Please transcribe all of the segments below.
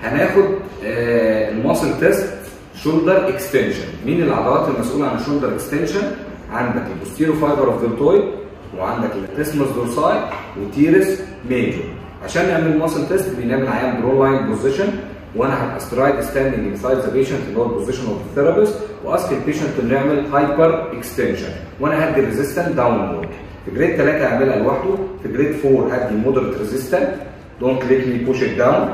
هناخد الماسل تيست شولدر اكستنشن. مين العضلات المسؤوله عن الشولدر اكستنشن؟ عندك البوستيرو فايبر اوف دلتويد، وعندك اللاتيسمس دورساي، وتيرس ميجور. عشان نعمل ماسل تيست بنعمل عيان برو لاين بوزيشن، وانا هبقى سترايد ستاندنج انسايد ذا بيشنت اللي هو البوزيشن اوف الثيرابيست، واسك البيشنت انه يعمل هايبر اكستنشن، وانا هدي ريزيستنت داونورد. في جريد 3 هعملها لوحده، في جريد 4 هدي مودريت ريزيستنت دونت ليت مي بوش ات داون.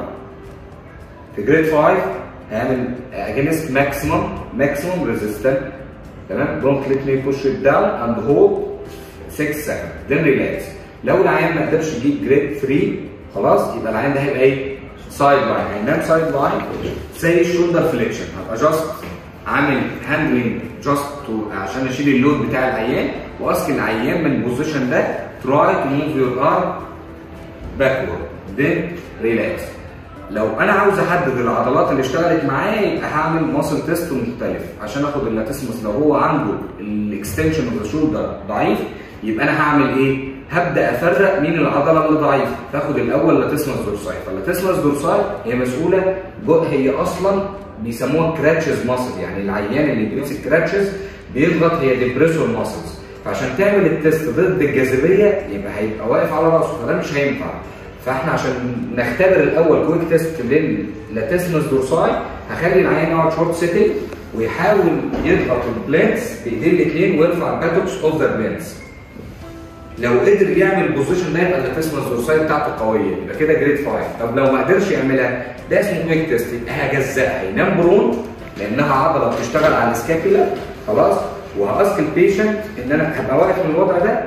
في جريد 5 هعمل اجينست ماكسيمم ريزيستنت، تمام، دونت ليت مي بوش ات داون اند هولد 6 سكند ذن ريلاكس. لو العيان ما قدرش يجيب جريد 3 خلاص يبقى العيان ده هيبقى ايه؟ سايد لاين، هينام سايد لاين زي الشولدر فليكشن. هبقى جاست عامل هاندلنج جاست عشان اشيل اللود بتاع العيان، واسك العيان من البوزيشن ده تراي تو موف يور ارم باكورد ذن ريلاكس. لو انا عاوز احدد العضلات اللي اشتغلت معايا يبقى هعمل ماسل تيست مختلف عشان اخد اللاتيسمس. لو هو عنده الاكستنشن اوف ذا شولدر ضعيف يبقى انا هعمل ايه؟ هبدا افرق مين العضله اللي ضعيفه، فاخد الاول لاتيسمس دورساي. فاللاتيسمس دورساي هي مسؤوله، هي اصلا بيسموها كراتشز ماسل، يعني العيان اللي بيمسك كراتشز بيضغط، هي ديبريسور ماسلز. فعشان تعمل التيست ضد الجاذبيه يبقى هيبقى واقف على راسه، فده مش هينفع. فاحنا عشان نختبر الاول كويك تيست لللاتيسمس دورساي هخلي العيان يقعد شورت سيتنج ويحاول يضغط البلانس بايديه الاثنين ويرفع الباتوكس اوف ذا بلانس. لو قدر يعمل البوزيشن ده يبقى اللاتيسمس دورساي بتاعته قويه، يبقى كده جريد 5. طب لو ما قدرش يعملها ده اسمه كويك تيست، يبقى هجزأها، ينام برون لانها عضله بتشتغل على السكابيلا خلاص، وهاسك البيشنت ان انا هبقى واقف من الوضع ده،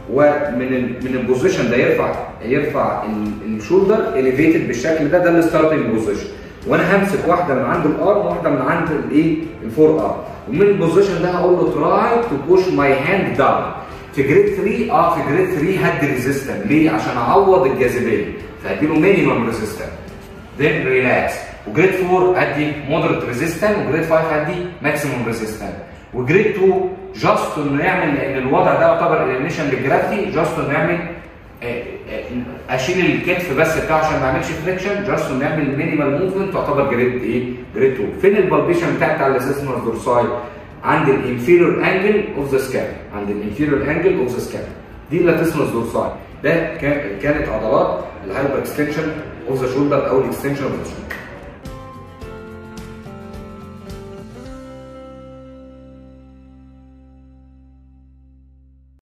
ومن البوزيشن ده يرفع الشولدر اليفيتد بالشكل ده، ده الستارتنج بوزيشن، وانا همسك واحده من عند الارم وواحده من عند الايه الفور ارم، ومن البوزيشن ده هقول له تراي تو بوش ماي هاند داون. في جريد 3 في جريد 3 هدي ريزيستنت، ليه؟ عشان اعوض الجاذبيه، فهدي له مينيمم ريزيستنت ذن ريلاكس. وجريد 4 هدي مودريت ريزيستنت، وجريد 5 هدي ماكسيموم ريزيستنت. وجريد 2 جاست انه يعمل، لان الوضع ده يعتبر اليميشن للجرافيتي، جاست انه يعمل اشيل الكتف بس بتاعه عشان ما اعملش فريكشن، جاست انه يعمل مينيمال موفمنت، تعتبر جريد ايه؟ جريد 2. فين البالبيشن بتاع اللاتيسمس دورساي؟ عند الانفيريور انجل اوف ذا سكاب، عند الانفيريور انجل اوف ذا سكاب، دي اللاتيسمس دورساي. ده كانت عضلات الهايبر اكستنشن اوف ذا شولدر او الاكستنشن اوف ذا شولدر.